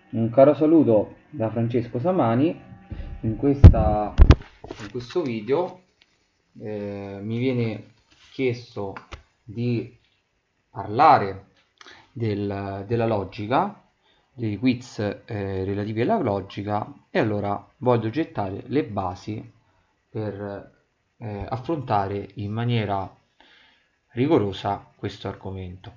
Un caro saluto da Francesco Samani. In questo video mi viene chiesto di parlare della logica, dei quiz relativi alla logica, e allora voglio gettare le basi per affrontare in maniera rigorosa questo argomento.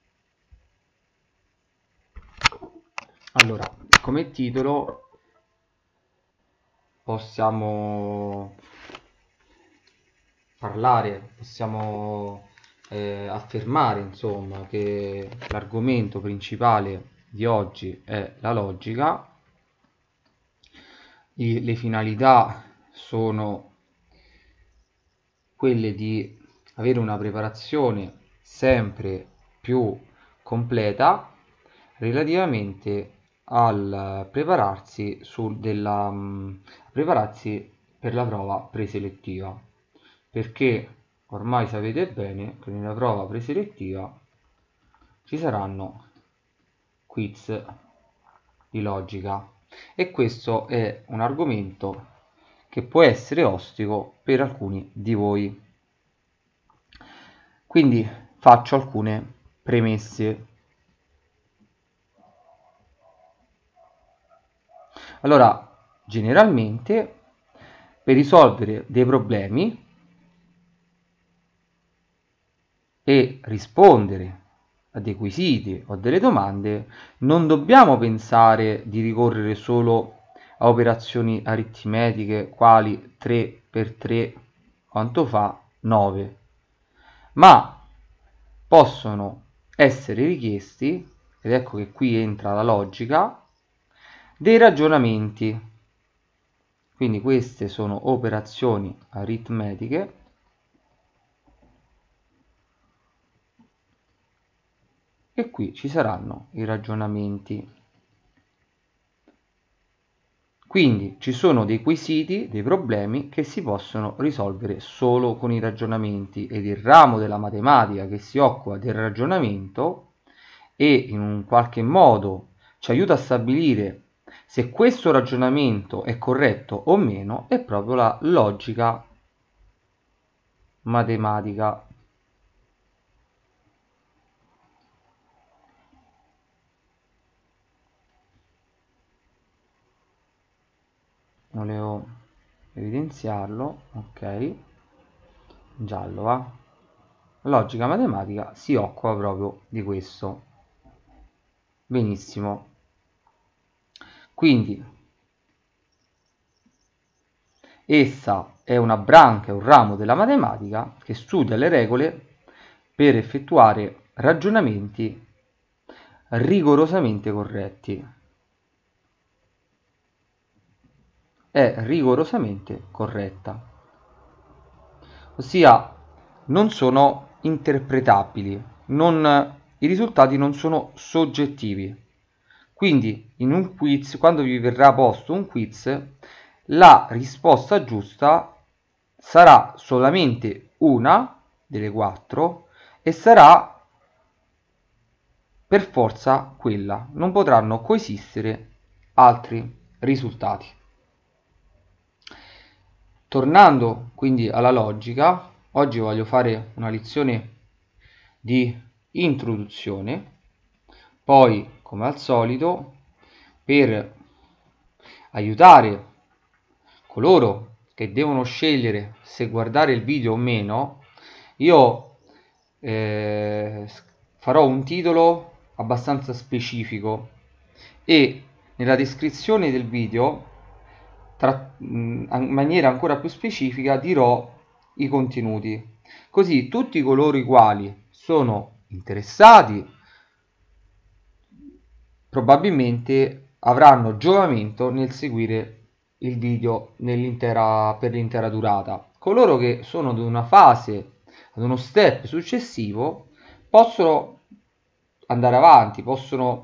Allora, come titolo possiamo affermare, insomma, che l'argomento principale di oggi è la logica. Le finalità sono quelle di avere una preparazione sempre più completa relativamente al prepararsi per la prova preselettiva, perché ormai sapete bene che nella prova preselettiva ci saranno quiz di logica, e questo è un argomento che può essere ostico per alcuni di voi. Quindi faccio alcune premesse. Allora, generalmente per risolvere dei problemi e rispondere a dei quesiti o delle domande non dobbiamo pensare di ricorrere solo a operazioni aritmetiche quali 3 per 3 quanto fa 9, ma possono essere richiesti, ed ecco che qui entra la logica, dei ragionamenti. Quindi queste sono operazioni aritmetiche e qui ci saranno i ragionamenti. Quindi ci sono dei quesiti, dei problemi che si possono risolvere solo con i ragionamenti, ed il ramo della matematica che si occupa del ragionamento e in un qualche modo ci aiuta a stabilire se questo ragionamento è corretto o meno è proprio la logica matematica. Volevo evidenziarlo, ok, giallo va. Logica matematica si occupa proprio di questo. Benissimo. Quindi essa è una branca, un ramo della matematica che studia le regole per effettuare ragionamenti rigorosamente corretti. È rigorosamente corretta, ossia non sono interpretabili, i risultati non sono soggettivi. Quindi in un quiz, quando vi verrà posto un quiz, la risposta giusta sarà solamente una delle 4 e sarà per forza quella, non potranno coesistere altri risultati. Tornando quindi alla logica, oggi voglio fare una lezione di introduzione, poi come al solito, per aiutare coloro che devono scegliere se guardare il video o meno, io farò un titolo abbastanza specifico e nella descrizione del video, in maniera ancora più specifica, dirò i contenuti, così tutti coloro i quali sono interessati probabilmente avranno giovamento nel seguire il video per l'intera durata. Coloro che sono ad una fase, ad uno step successivo, possono andare avanti, possono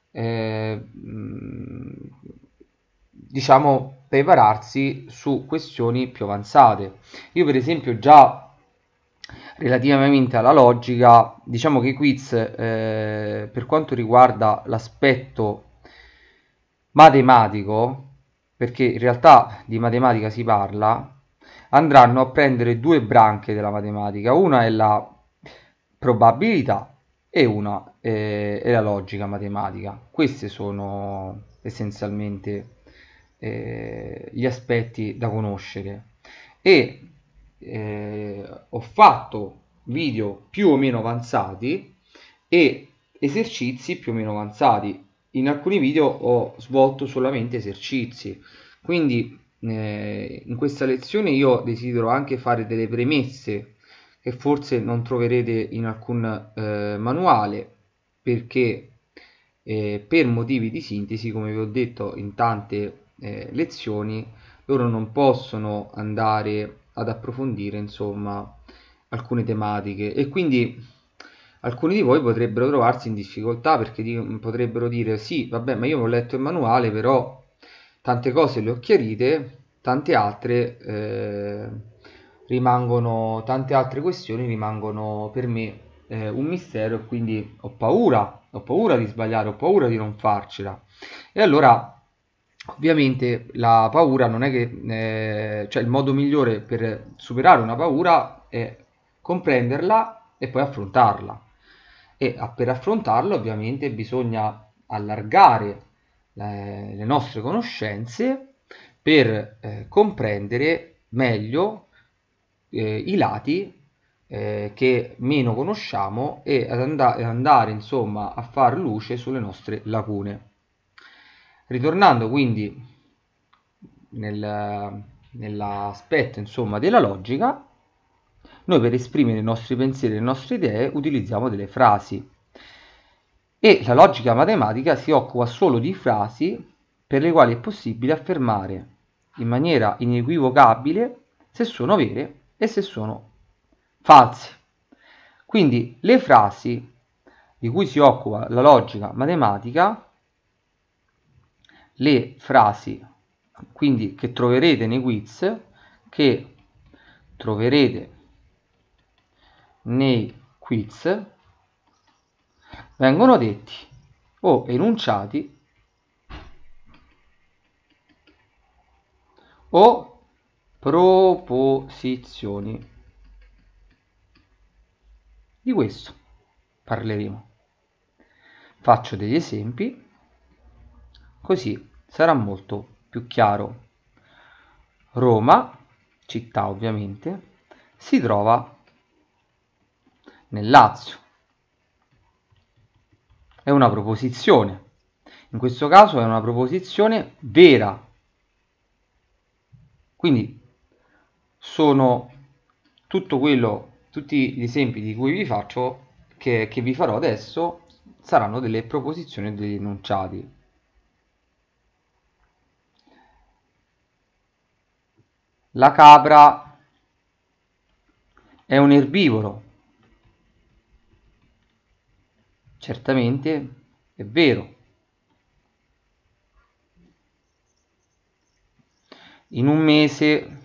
diciamo prepararsi su questioni più avanzate. Io per esempio già relativamente alla logica, diciamo che i quiz per quanto riguarda l'aspetto matematico, perché in realtà di matematica si parla, andranno a prendere due branche della matematica. Una è la probabilità e una è la logica matematica. Questi sono essenzialmente gli aspetti da conoscere. E ho fatto video più o meno avanzati e esercizi più o meno avanzati. In alcuni video ho svolto solamente esercizi, quindi in questa lezione io desidero anche fare delle premesse che forse non troverete in alcun manuale, perché per motivi di sintesi, come vi ho detto in tante lezioni, loro non possono andare ad approfondire, insomma, alcune tematiche, e quindi alcuni di voi potrebbero trovarsi in difficoltà perché potrebbero dire sì, vabbè, ma io ho letto il manuale, però tante cose le ho chiarite, tante altre questioni rimangono per me un mistero, e quindi ho paura di sbagliare, ho paura di non farcela. E allora ovviamente la paura non è che, cioè il modo migliore per superare una paura è comprenderla e poi affrontarla. E per affrontarla ovviamente bisogna allargare le nostre conoscenze per comprendere meglio i lati che meno conosciamo e andare insomma a far luce sulle nostre lacune. Ritornando quindi nell'aspetto insomma della logica, noi per esprimere i nostri pensieri e le nostre idee utilizziamo delle frasi, e la logica matematica si occupa solo di frasi per le quali è possibile affermare in maniera inequivocabile se sono vere e se sono false. Quindi le frasi di cui si occupa la logica matematica, le frasi quindi che troverete nei quiz, che troverete nei quiz, vengono detti o enunciati o proposizioni. Di questo parleremo. Faccio degli esempi, così sarà molto più chiaro. Roma, città ovviamente, si trova nel Lazio. È una proposizione. In questo caso è una proposizione vera. Quindi sono tutti gli esempi di cui vi faccio, che vi farò adesso, saranno delle proposizioni e degli enunciati. La capra è un erbivoro. Certamente è vero. In un mese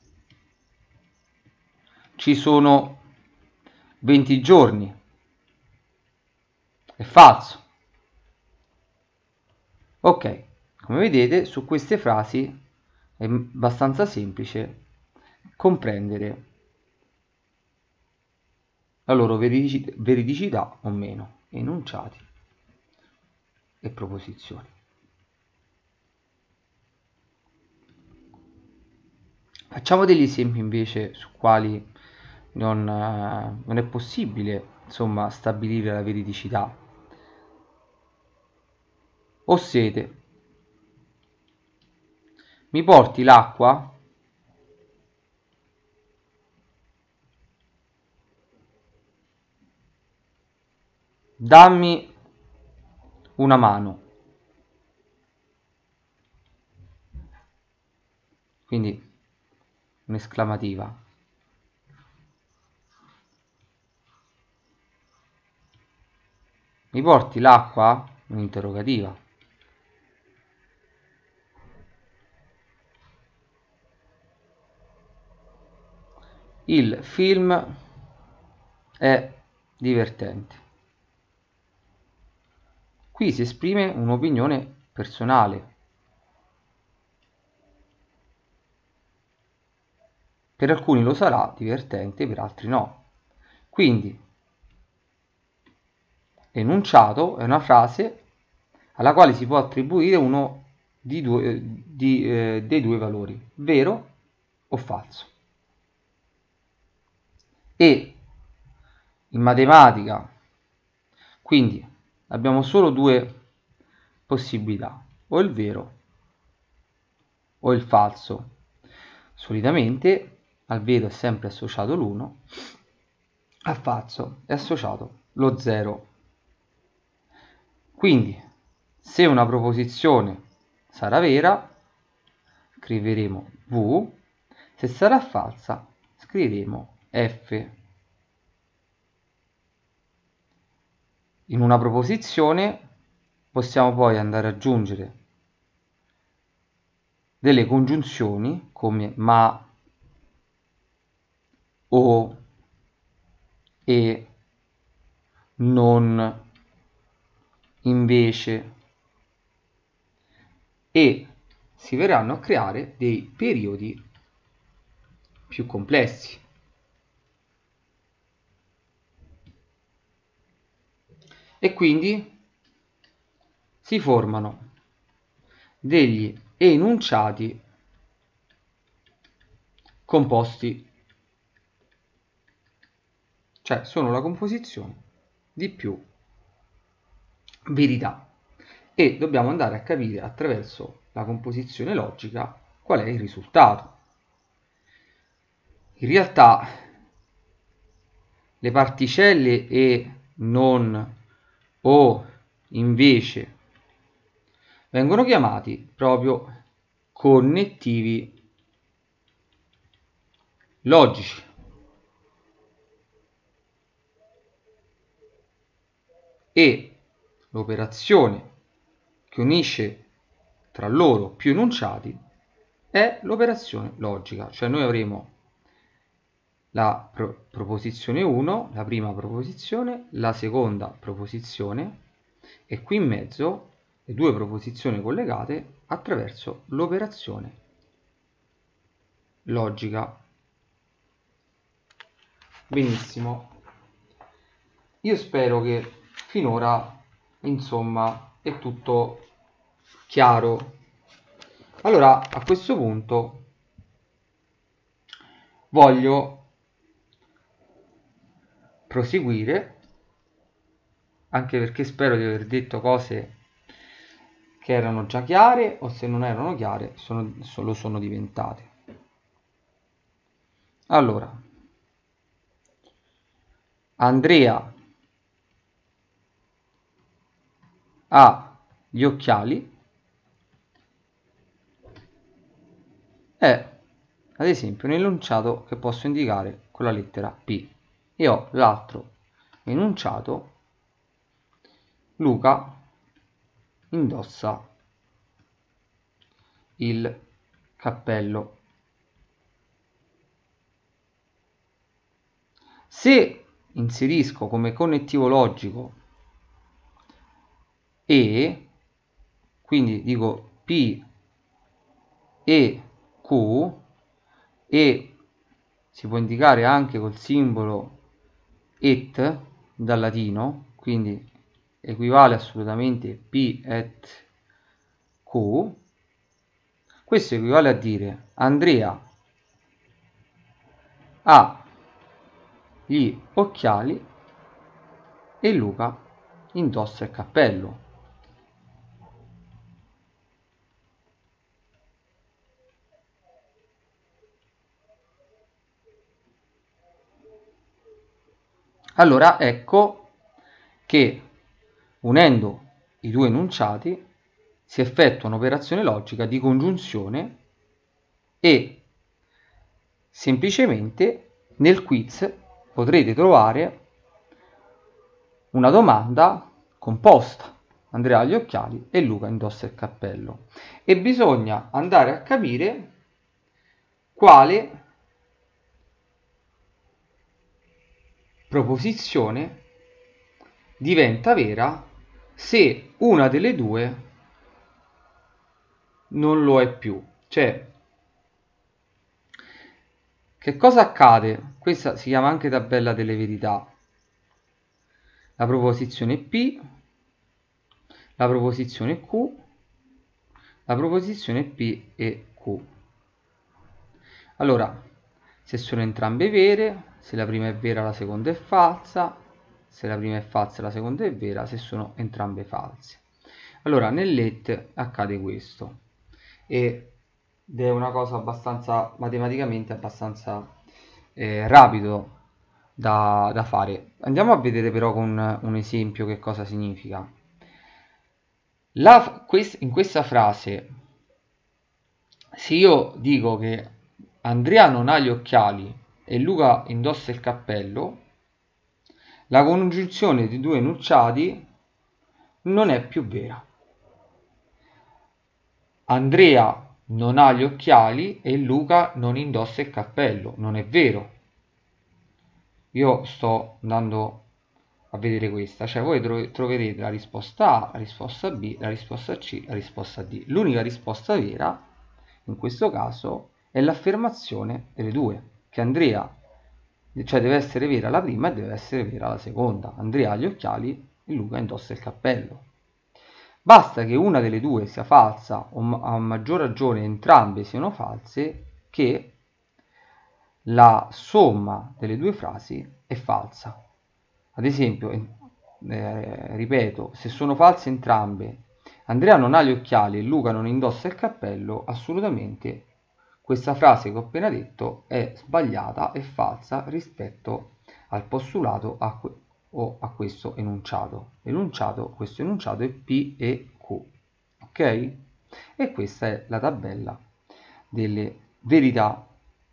ci sono 20 giorni. È falso. Ok, come vedete su queste frasi è abbastanza semplice comprendere la loro veridicità o meno, enunciati e proposizioni. Facciamo degli esempi invece su quali non è possibile, insomma, stabilire la veridicità. Ho sete. Mi porti l'acqua? Dammi una mano. Quindi un'esclamativa. Mi porti l'acqua? Un'interrogativa. Il film è divertente. Qui si esprime un'opinione personale. per alcuni lo sarà divertente, per altri no. Quindi enunciato è una frase alla quale si può attribuire uno dei due valori, vero o falso. E in matematica, quindi, abbiamo solo due possibilità, o il vero o il falso. Solitamente al vero è sempre associato l'1, al falso è associato lo 0. Quindi, se una proposizione sarà vera, scriveremo V, se sarà falsa, scriveremo F. In una proposizione possiamo poi andare ad aggiungere delle congiunzioni come ma, o, e, non, invece, e si verranno a creare dei periodi più complessi. E quindi si formano degli enunciati composti, cioè sono la composizione di più verità, e dobbiamo andare a capire attraverso la composizione logica qual è il risultato. In realtà le particelle e, non, o, invece vengono chiamati proprio connettivi logici. E l'operazione che unisce tra loro più enunciati è l'operazione logica, cioè noi avremo la proposizione 1, la prima proposizione, la seconda proposizione e qui in mezzo le due proposizioni collegate attraverso l'operazione logica. Benissimo, io spero che finora, insomma, è tutto chiaro. Allora, a questo punto voglio proseguire, anche perché spero di aver detto cose che erano già chiare, o se non erano chiare lo sono diventate. Allora, Andrea ha gli occhiali è ad esempio un enunciato che posso indicare con la lettera P, e ho l'altro enunciato: Luca indossa il cappello. Se inserisco come connettivo logico e, quindi dico P e Q, e si può indicare anche col simbolo et dal latino, quindi equivale assolutamente P et Q, questo equivale a dire Andrea ha gli occhiali e Luca indossa il cappello. Allora ecco che unendo i due enunciati si effettua un'operazione logica di congiunzione e semplicemente nel quiz potrete trovare una domanda composta: Andrea ha gli occhiali e Luca indossa il cappello, e bisogna andare a capire quale proposizione diventa vera se una delle due non lo è più. Cioè, Che cosa accade? Questa si chiama anche tabella delle verità. La proposizione P, la proposizione Q, la proposizione P e Q. Allora, se sono entrambe vere, se la prima è vera la seconda è falsa, se la prima è falsa la seconda è vera, se sono entrambe false. Allora, nel let accade questo, ed è una cosa abbastanza, matematicamente abbastanza rapido da fare. Andiamo a vedere però con un esempio che cosa significa. In questa frase, se io dico che Andrea non ha gli occhiali e Luca indossa il cappello, la congiunzione di due enunciati non è più vera. Andrea non ha gli occhiali e Luca non indossa il cappello. Non è vero. Io sto andando a vedere questa, cioè voi troverete la risposta A, la risposta B, la risposta C, la risposta D. L'unica risposta vera, in questo caso, è l'affermazione delle due, che Andrea, cioè deve essere vera la prima e deve essere vera la seconda. Andrea ha gli occhiali e Luca indossa il cappello. Basta che una delle due sia falsa o a maggior ragione entrambe siano false che la somma delle due frasi è falsa. Ad esempio, ripeto, se sono false entrambe, Andrea non ha gli occhiali e Luca non indossa il cappello, assolutamente questa frase che ho appena detto è sbagliata e falsa rispetto al postulato o a questo enunciato. Questo enunciato è P e Q, ok? E questa è la tabella delle verità.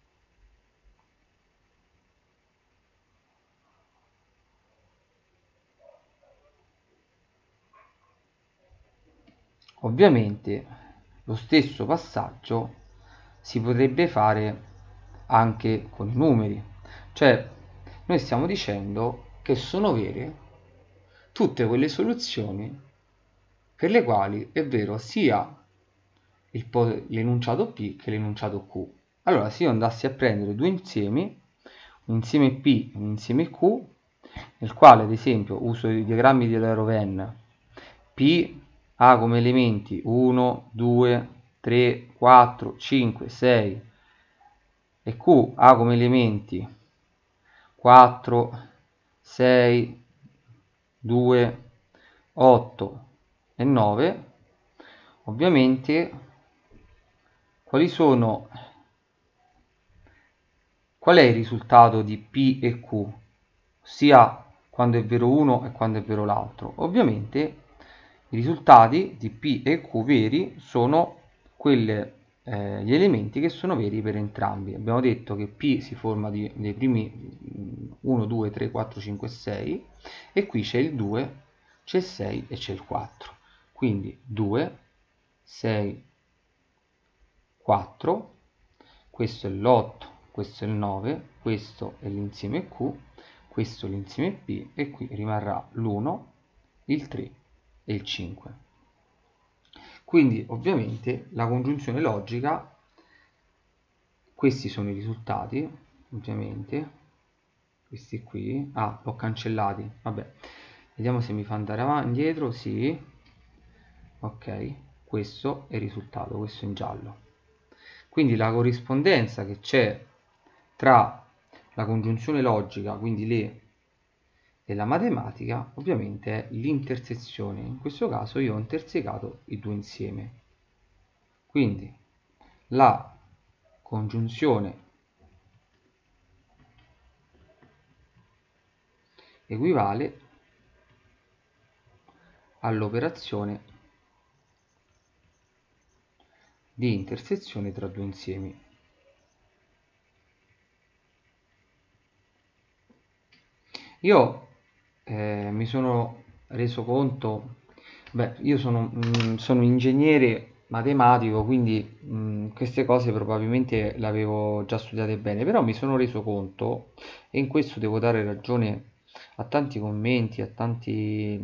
Ovviamente lo stesso passaggio si potrebbe fare anche con i numeri, cioè noi stiamo dicendo che sono vere tutte quelle soluzioni per le quali è vero sia l'enunciato P che l'enunciato Q. Allora, se io andassi a prendere due insiemi, un insieme P e un insieme Q, nel quale ad esempio uso i diagrammi di Taylor-Venn, P ha come elementi 1, 2, 3, 4, 5, 6 e Q ha come elementi 4, 6, 2, 8 e 9, ovviamente qual è il risultato di P e Q, sia quando è vero uno e quando è vero l'altro? Ovviamente i risultati di P e Q veri sono gli elementi che sono veri per entrambi. Abbiamo detto che P si forma dei primi 1, 2, 3, 4, 5, 6 e qui c'è il 2, c'è il 6 e c'è il 4. Quindi 2, 6, 4, questo è l'8, questo è il 9, questo è l'insieme Q, questo è l'insieme P e qui rimarrà l'1, il 3 e il 5. Quindi ovviamente la congiunzione logica, questi sono i risultati, ovviamente, questi qui, l'ho cancellati, vabbè, vediamo se mi fa andare avanti, indietro, sì, ok, questo è il risultato, questo in giallo. Quindi la corrispondenza che c'è tra la congiunzione logica, quindi le e la matematica, ovviamente è l'intersezione. In questo caso io ho intersecato i due insieme. Quindi la congiunzione equivale all'operazione di intersezione tra due insiemi. Io mi sono reso conto, io sono ingegnere matematico, quindi queste cose probabilmente le avevo già studiate bene, però mi sono reso conto, e in questo devo dare ragione a tanti commenti, a tante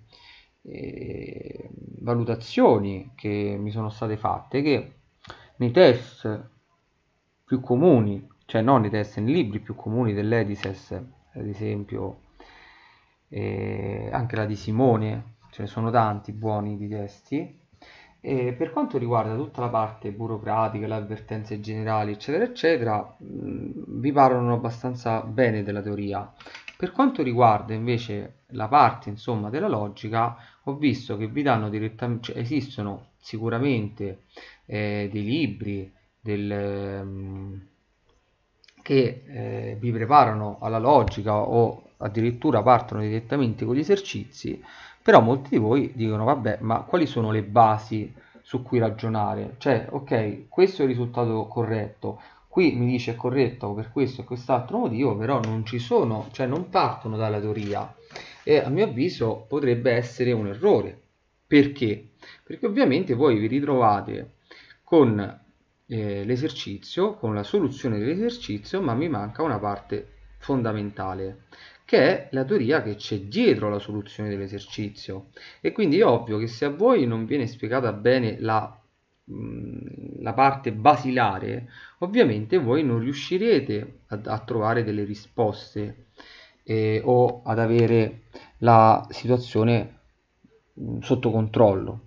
valutazioni che mi sono state fatte, che nei test più comuni cioè non nei testi, nei libri più comuni dell'Edises, ad esempio, anche la di Simone, ce ne sono tanti buoni di testi. E per quanto riguarda tutta la parte burocratica, le avvertenze generali, eccetera, eccetera, vi parlano abbastanza bene della teoria. Per quanto riguarda invece la parte, insomma, della logica, ho visto che vi danno direttamente, cioè, esistono sicuramente dei libri che vi preparano alla logica o addirittura partono direttamente con gli esercizi, però molti di voi dicono vabbè, ma quali sono le basi su cui ragionare? Cioè, ok, questo è il risultato corretto, qui mi dice è corretto per questo e quest'altro motivo, però non ci sono, cioè non partono dalla teoria e a mio avviso potrebbe essere un errore. Perché? Perché ovviamente voi vi ritrovate con l'esercizio, con la soluzione dell'esercizio, ma mi manca una parte fondamentale, che è la teoria che c'è dietro la soluzione dell'esercizio. E quindi è ovvio che se a voi non viene spiegata bene la parte basilare, ovviamente voi non riuscirete a trovare delle risposte o ad avere la situazione sotto controllo.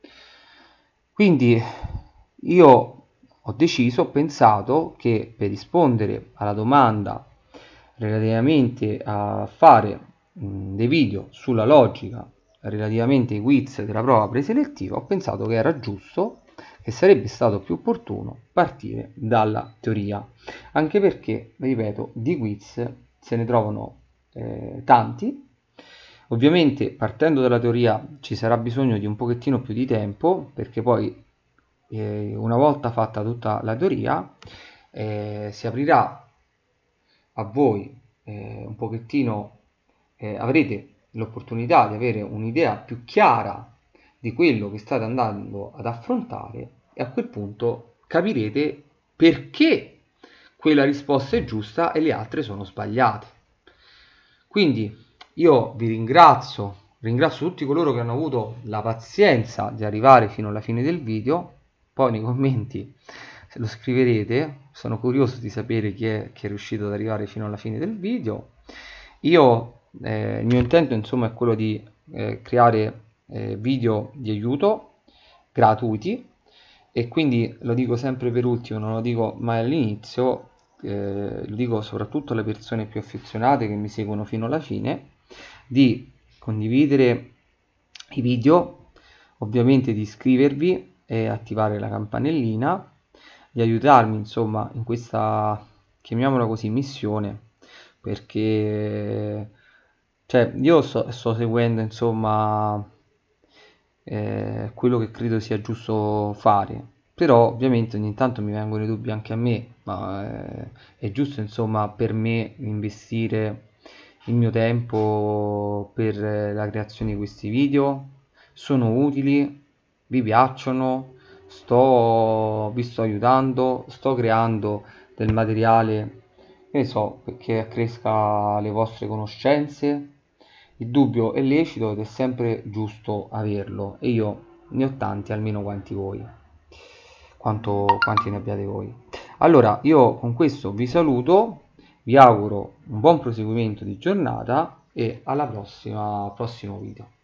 Quindi io ho pensato che per rispondere alla domanda relativamente a fare dei video sulla logica relativamente ai quiz della prova preselettiva, ho pensato che era giusto, che sarebbe stato più opportuno partire dalla teoria, anche perché, ripeto, di quiz se ne trovano tanti. Ovviamente partendo dalla teoria ci sarà bisogno di un pochettino più di tempo, perché poi una volta fatta tutta la teoria si aprirà a voi un pochettino, avrete l'opportunità di avere un'idea più chiara di quello che state andando ad affrontare e a quel punto capirete perché quella risposta è giusta e le altre sono sbagliate. Quindi io vi ringrazio tutti coloro che hanno avuto la pazienza di arrivare fino alla fine del video. Poi nei commenti se lo scriverete, sono curioso di sapere chi è riuscito ad arrivare fino alla fine del video. Io il mio intento insomma è quello di creare video di aiuto gratuiti, e quindi lo dico sempre per ultimo, non lo dico mai all'inizio, lo dico soprattutto alle persone più affezionate che mi seguono fino alla fine, di condividere i video, ovviamente di iscrivervi e attivare la campanellina, di aiutarmi insomma in questa, chiamiamola così, missione, perché cioè, io sto seguendo insomma quello che credo sia giusto fare, però ovviamente ogni tanto mi vengono i dubbi anche a me, ma è giusto insomma per me investire il mio tempo per la creazione di questi video? Sono utili? Vi piacciono? Vi sto aiutando? Sto creando del materiale, che ne so, che accresca le vostre conoscenze? Il dubbio è lecito ed è sempre giusto averlo, e io ne ho tanti, almeno quanti voi, quanti ne abbiate voi. Allora, io con questo vi saluto, vi auguro un buon proseguimento di giornata e alla prossimo video.